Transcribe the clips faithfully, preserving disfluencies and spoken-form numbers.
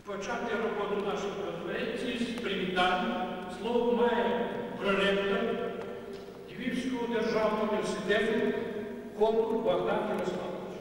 почати роботу нашої конференції з привітання. Слово має проректор Львівського державного університету Ковтун Богдан Ярославович.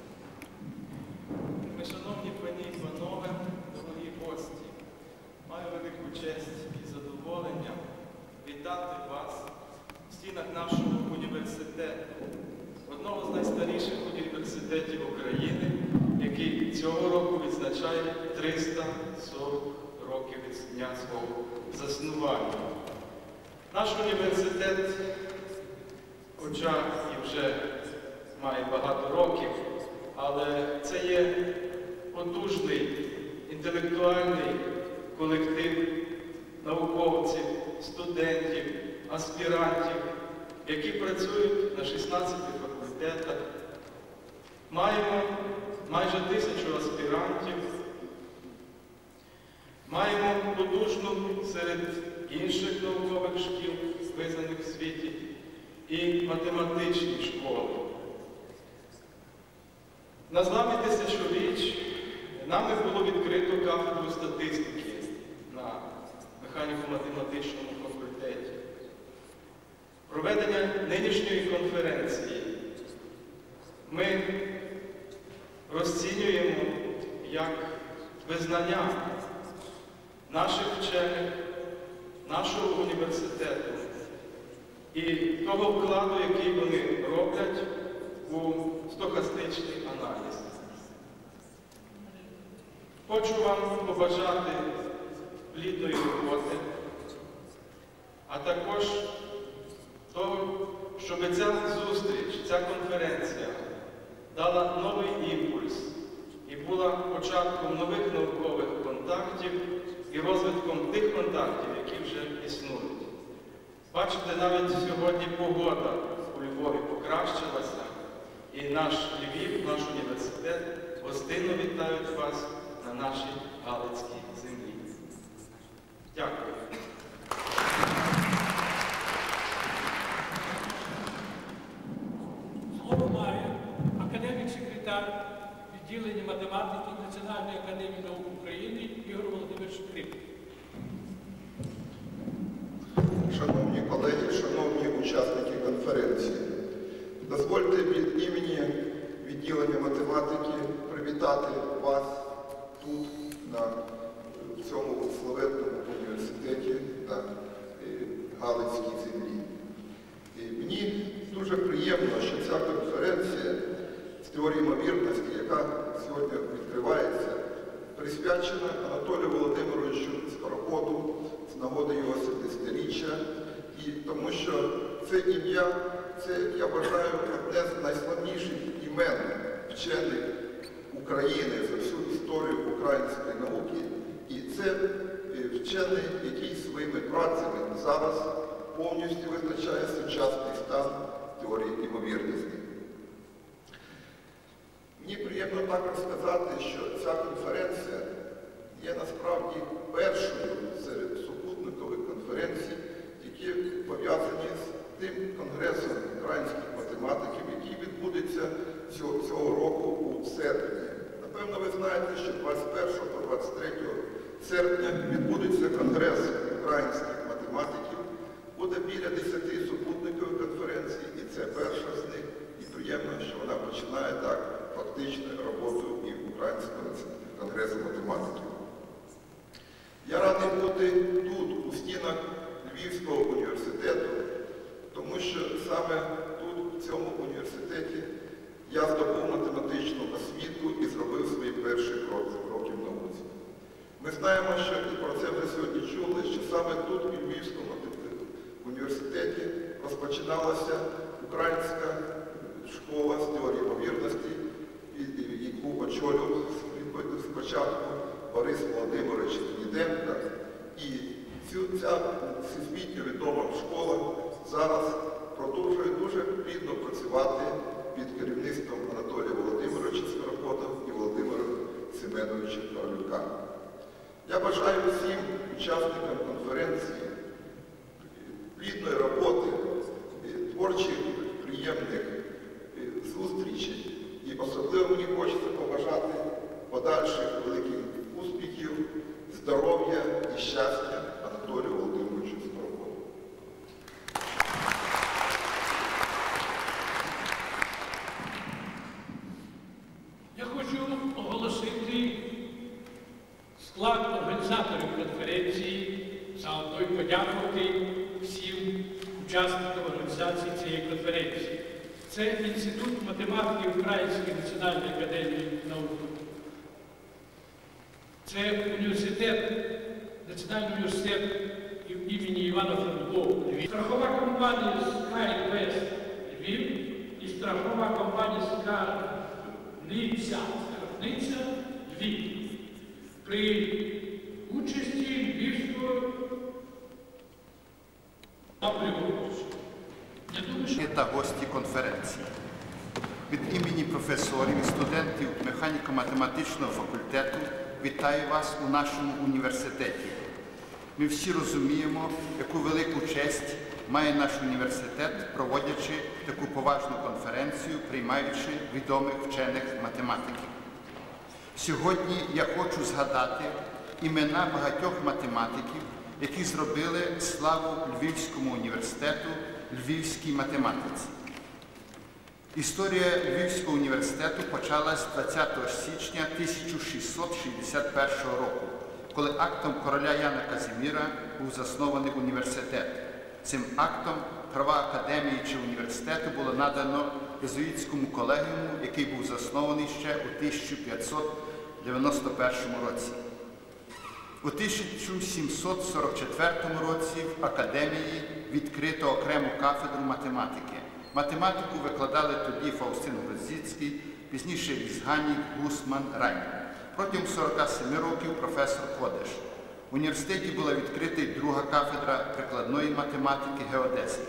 Шановні пані і панове, дорогі гості, маю велику честь і задоволення вітати вас в стінах нашого університету, одного з найстаріших університетів України, який цього року відзначає триста сорок років від дня свого заснування. Наш університет, хоча і вже має багато років, але це є потужний інтелектуальний колектив науковців, студентів, аспірантів, які працюють на шістнадцяти факультетах. Маємо майже тисячу аспірантів, маємо потужну серед інших наукових шкіл, визнаних в світі, і математичні школи. На зламі тисячоліть нами було відкрито кафедру статистики на механіко-математичному факультеті. Проведення нинішньої конференції ми розцінюємо як визнання наших вчених, нашого університету і того вкладу, який вони роблять у стохастичний аналіз. Хочу вам побажати плідної роботи, а також того, щоб ця зустріч, ця конференція дала новий імпульс і була початком нових наукових контактів і розвитком тих контактів, які вже існують. Бачите, навіть сьогодні погода у Львові покращилася, і наш Львів, наш університет гостинно вітають вас на нашій Галицькій землі. Дякую. Слово має академік-секретар відділення математики Національної академії наук України Ігор Володимирович Скрипник. Шановні колеги, шановні учасники конференції, дозвольте від імені відділення математики привітати вас тут, на цьому славетному університеті на Галицькій землі. І мені дуже приємно, що ця конференція з теорії ймовірності, яка сьогодні відкривається, присвячена Анатолію Володимировичу Скороходу з нагоди його семидесятиріччя, і тому що це ім'я, це, я вважаю, одне з найславніших імен вчених України за всю історію української науки. І це вчений, який своїми працями зараз повністю визначає сучасний стан теорії ймовірності. Мені приємно також сказати, що ця конференція є насправді першою серед супутникових конференцій, які пов'язані з тим конгресом українських математиків, який відбудеться цього, цього року у серпні. Напевно, ви знаєте, що двадцять першого по двадцять третє серпня відбудеться конгрес українських математиків. Буде біля десяти супутникових конференцій, і це перша з них. І приємно, що вона починає так фактично роботу і Українського конгресу математиків. Я радий бути тут, у стінах Львівського університету, тому що саме тут, в цьому університеті, я здобув математичну освіту і зробив свої перші кроки в науці. Ми знаємо, що і про це вже сьогодні чули, що саме тут, у Львівському університеті, розпочиналася українська школа з теорії ймовірності, яку очолював спочатку Борис Володимирович Діденко. І ця всесвітньо відома школа зараз продовжує дуже плідно працювати під керівництвом Анатолія Володимировича Скорохода і Володимира Семеновича Павлюка. Я бажаю всім учасникам конференції плідної роботи, творчих, приємних зустрічей. І особливо мені хочеться побажати подальших великих успіхів здоров'я і щастя Анатолію Володимировичу Скороходу. Я хочу оголосити склад організаторів конференції, заодно й подякувати всім учасникам організації цієї конференції. Це Інститут математики Української національної академії наук. Це університет, Національний університет імені Івана Франко Львів. Страхова компанія SkyInvest Львів і страхова компанія Скарбниця Львів. При участі Львівського напрямку. Та гості конференції. Від імені професорів і студентів механіко-математичного факультету вітаю вас у нашому університеті. Ми всі розуміємо, яку велику честь має наш університет, проводячи таку поважну конференцію, приймаючи відомих вчених математиків. Сьогодні я хочу згадати імена багатьох математиків, які зробили славу Львівському університету, львівській математиці. Історія Львівського університету почалась двадцятого січня тисяча шістсот шістдесят першого року, коли актом короля Яна Казиміра був заснований університет. Цим актом права академії чи університету було надано єзуїтському колегіуму, який був заснований ще у тисяча п'ятсот дев'яносто першому році. У тисяча сімсот сорок четвертому році в академії відкрито окрему кафедру математики. Математику викладали тоді Фаустин Грозіцький, пізніше Візганік, Гусман, Райн. Протягом сорока семи років професор Ходеш. В університеті була відкрита й друга кафедра прикладної математики геодезії.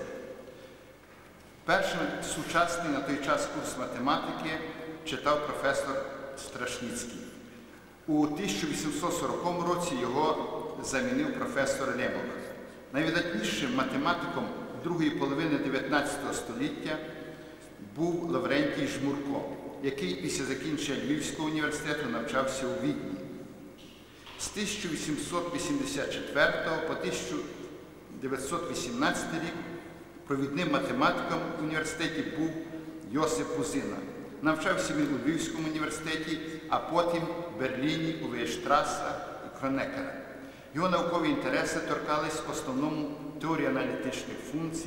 Перший сучасний на той час курс математики читав професор Страшніцький. У тисяча вісімсот сорокому році його замінив професор Лемох. Найвидатнішим математиком другої половини дев'ятнадцятого століття був Лаврентій Жмурко, який після закінчення Львівського університету навчався у Відні. З тисяча вісімсот вісімдесят четвертого по тисяча дев'ятсот вісімнадцятий рік провідним математиком в університеті був Йосип Бузина. Навчався він у Львівському університеті, а потім в Берліні, у Вейштраса і Кронекера. Його наукові інтереси торкались в основному теорії аналітичних функцій.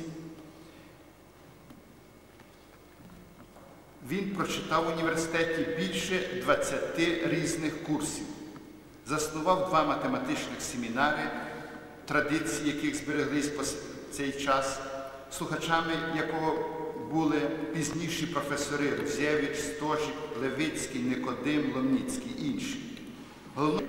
Він прочитав в університеті більше двадцяти різних курсів. Заснував два математичних семінари, традиції яких збереглись по цей час, слухачами якого були пізніші професори Рузєвич, Стожик, Левицький, Никодим, Ломніцький і інші. Головне...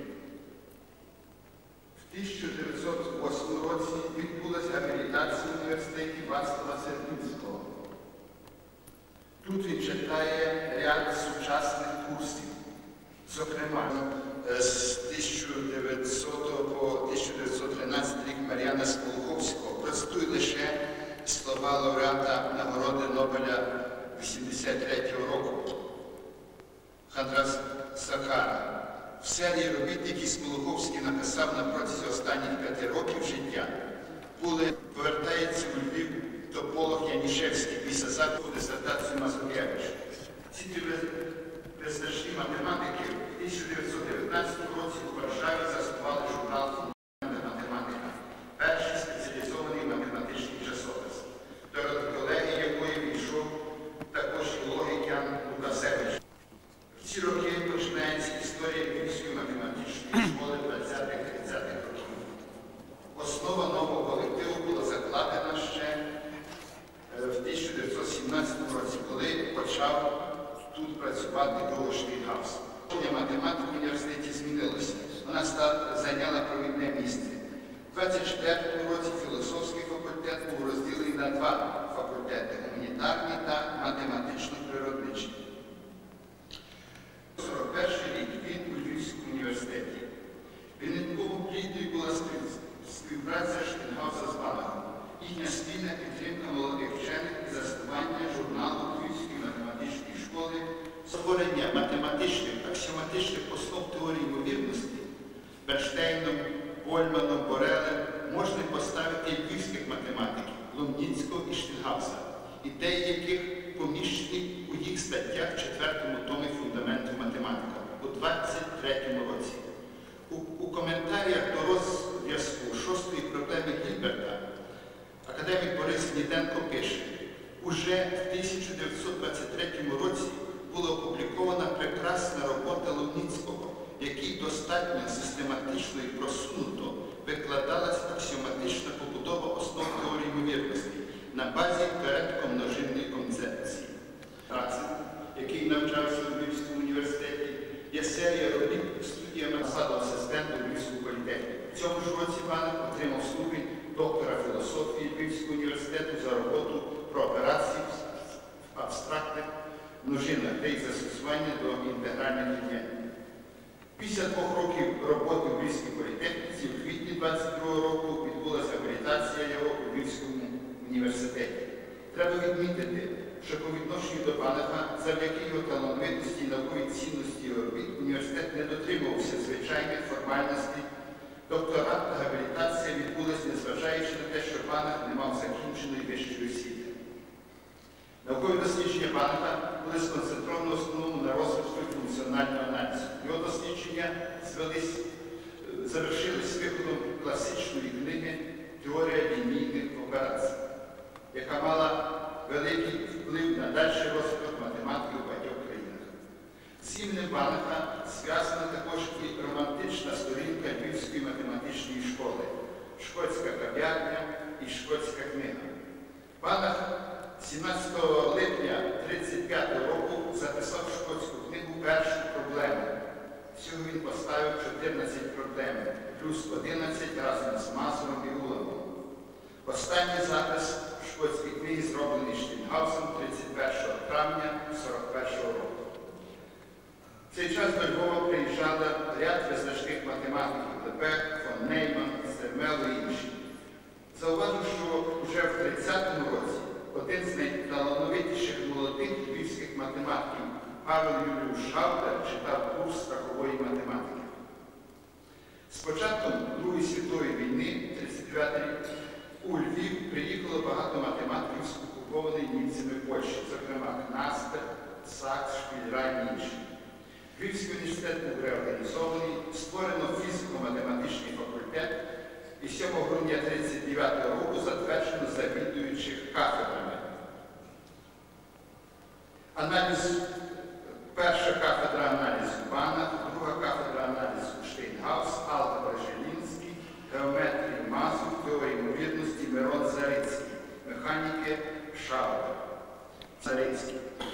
В тисяча дев'ятсот восьмому році відбулася абілітація в університеті Вацлава Сердинського. Тут він читає ряд сучасних курсів. Зокрема, з тисяча дев'ятсотого по тисяча дев'ятсот тринадцятий рік Мар'яна Сполуховського. Процитую лише слова лауреата нагороди Нобеля вісімдесят третього року Хандрас Сахара. В серії робіт, які Сполуховський написав на протязі останніх п'яти років життя, були «Повертається у Львів» тополог Янішевський після закладу дисертацію Мазуркевича. Ці визначні математики в тисяча дев'ятсот дев'ятнадцятому році у Варшаві заснували журнал «Математика», перший спеціалізований математичний часопис, до колегії якої війшов також і логік Ян Лукасевич. В ці роки починається історія Львівської математичної школи двадцятих-тридцятих років. Основа нового колективу була закладена ще в тисяча дев'ятсот сімнадцятому році, коли почав тут працювати Гого Швейгаус. Математика в університеті змінилася. Вона зайняла провідне місце. У двадцять четвертому році філософський факультет був розділений на два факультети – гуманітарний та математично-природничий. сорок перший рік він у Львівському університеті. Винятково плідною була співпраця Швейгауса з Банахом. Їхня спільна підтримка молодих вчених і заснування журналу Львівської математичної школи, створення математичних, аксіоматичних основ теорії ймовірності Бернштейном Уже в тисяча дев'ятсот двадцять третьому році була опублікована прекрасна робота Луніцького, в якій достатньо систематично і просунуто викладалась аксіоматична побудова основ теорії ймовірності на базі передкомножинної концепції. Рацин, який навчався у Львівському університеті, є серія робіт студіями саду асистенту Львівського політехніку. В цьому ж році Банах отримав ступінь доктора філософії Львівського університету за роботу про операції в абстрактних множинах та їх застосування до інтегральних рівнянь. Після двох років роботи у Львівській політехніці у квітні двадцять другого року відбулася абілітація його у Львівському університеті. Треба відмітити, що по відношенню до Банаха, завдяки його талановитості і науковій цінності його робіт, університет не дотримувався звичайних формальностей. Докторат та габілітація відбулася, незважаючи на те, що Банах не мав закінченої вищої освіти. Наукові дослідження Банаха були сконцентровані в основному на розвитку функціонального аналізу. Його дослідження звелись, завершились виходом класичної книги «Теорія лінійних операцій», яка мала великий вплив на дальший розвиток математики у багатьох країнах. З іменем Банаха зв'язана також і романтична сторінка Львівської математичної школи «Шкотська кав'ярня» і «Шкотська книга». Банах сімнадцятого липня тисяча дев'ятсот тридцять п'ятого року записав в шкотську книгу першу проблему. Всього він поставив чотирнадцять проблем, плюс одинадцять разом з Мазуром і Уламом. Останній запис в шкотській книгі зроблений Штейнгаусом тридцять першого травня сорок першого року. В цей час до Львова приїжджали ряд визначних математиків Лебек, фон Нейман, Зермел і інші. Зауважу, що вже в тридцятому році один з найталановитіших молодих львівських математиків Павел Юлійович Шаутер читав курс страхової математики. З початком Другої світової війни, тридцять дев'ятий рік, у Львів приїхало багато математиків з окупованої німцями Польщі, зокрема Кнастер, Сакс, Шпільрай і інші. Львівський університет був реорганізований, створено фізико-математичний факультет і сьомого грудня тисяча дев'ятсот тридцять дев'ятого року затверджено завідуючих кафедрами. Аналіз, перша кафедра аналізу Банах, друга кафедра аналізу Штейнгаус, алгебра Жилінський, геометрії Мазур, теорії ймовірності Мирон Зарицький, механіки Шаутер, Зарицький.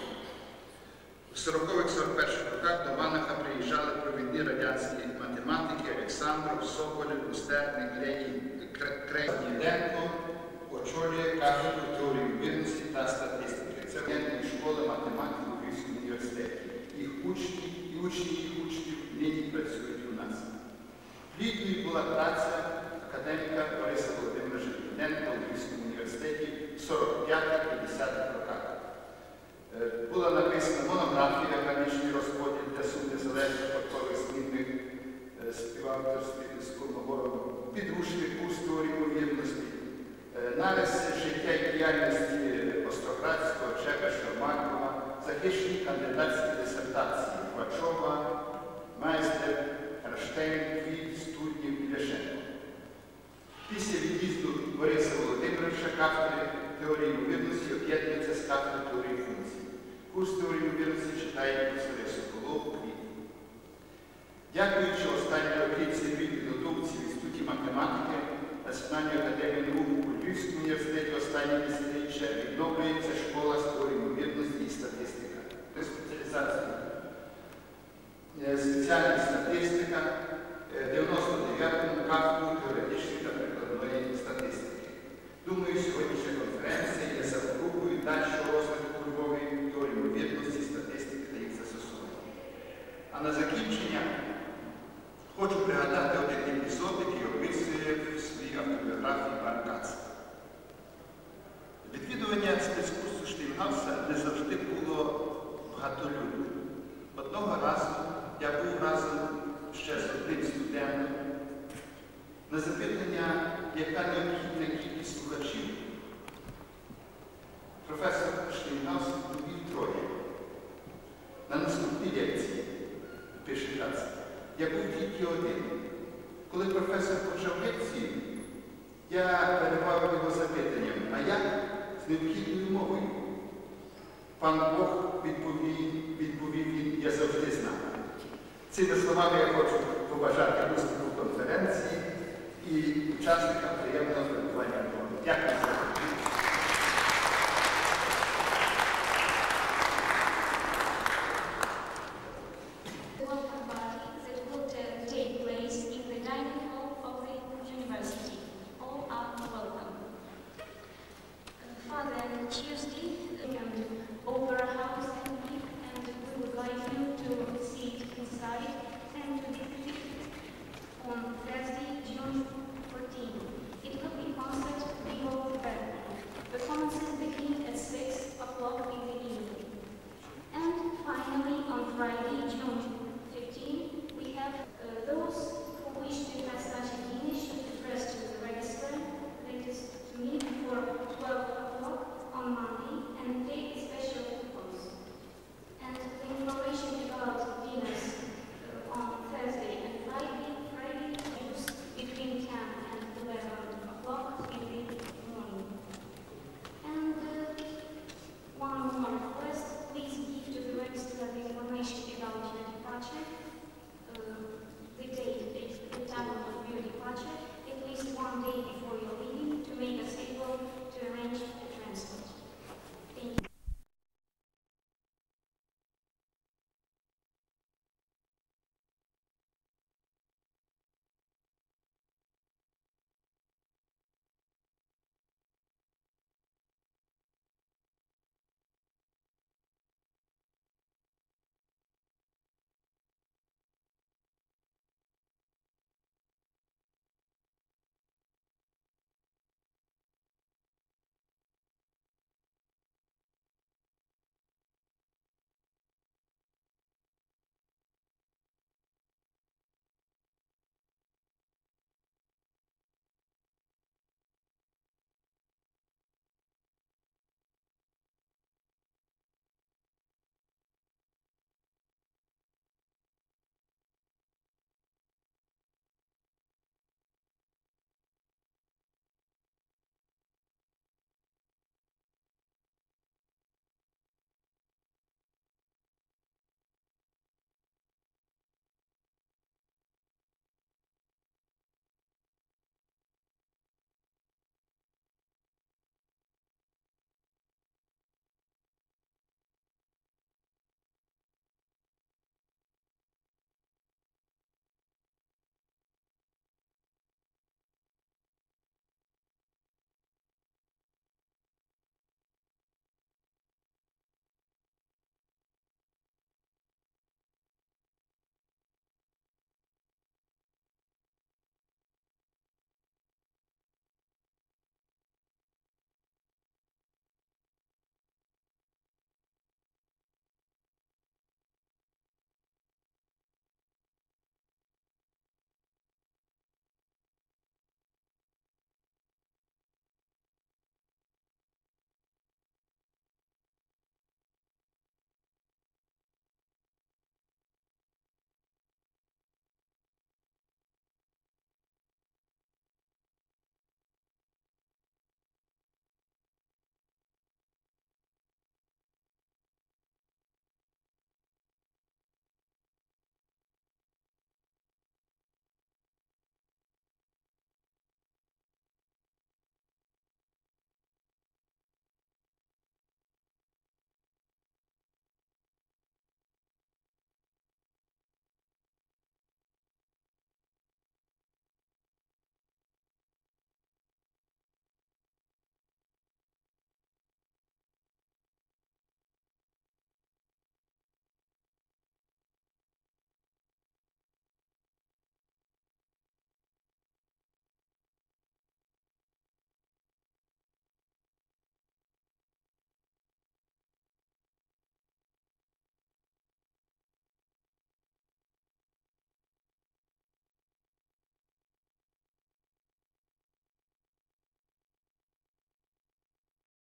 У сорокових-сорок перших роках до Банаха приїжджали провідні радянські математики Олександров, Соболєв, Устерник, Ленін, Крейденко очолює кафедру теорії ймовірності та статистики. Це воєнні школи математики у Львівському університеті. Їх учні і учні їх учнів нині працюють у нас. Плідною була праця академіка Бориса Володимировича Дуденка у Львівському університеті в сорок п'ятих-п'ятдесятих роках. Була написана монографія «Граничний розподіл для суд незалежних фактових змінних співавторських з Курмогоровим», підручний курс теорії ймовірності, аналіз життя і діяльності Остроградського, Чекаша, Маркова, захищені кандидатські дисертації Хвачова, Майстер, Раштейн, Квіт, Студнів і Ляшенко. Після від'їзду Бориса Володимировича кафедри теорії ймовірності об'єднується з кафедрою теорії функцій. Курс теорії ймовірності читає професор Соколов, Квіт. Дякуючи останній роки цільовій підготовці в Інституті математики Національної академії наук у Львівському університеті останнє десятиріччя відновлюється школа з теорії ймовірності і статистика. Це спеціалізація. Спеціальна статистика дев'яносто дев'ятому кафедру теоретичної та прикладної статистики. Думаю, сьогоднішня конференція є запорукою дальшого розвитку Львової теорії ймовірності, статистики та їх застосування. А на закінчення хочу пригадати один епізод, який описує в своїй автобіографії Пан Кац. Відвідування спецкурсу Штейнгауса не завжди було багатолюдним. Одного разу я був разом ще з одним студентом. На запитання, яка необхідна кількість слухачів, професор Штейнгаус відповів троє. На наступній лекції, пише Кац, я був тільки один. Коли професор почав лекцію, я перебав його запитанням, а як з необхідною мовою? Пан Бог відповів, відповів він, я завжди з нами. Цими словами я хочу побажати успіху конференції і учасникам приємного перебування. Дякую за увагу. Tuesday, over a house and and we would like you to sit inside and to be on Thursday, June fourteenth. It will be concert Vivo Bergman. Performances begin at six o'clock in the evening. And finally, on Friday, June fifteenth, we have uh, those who wish to have such a dinner should address to the registrar, latest to me before twelve o'clock on Monday and take special coupons. And the information about dinners uh, on Thursday and Friday, Friday is between ten and eleven o'clock in the morning. And uh, one more request, please give to the registrar the information about your departure, uh, the date, the time of your departure, at least one day before your leaving to make a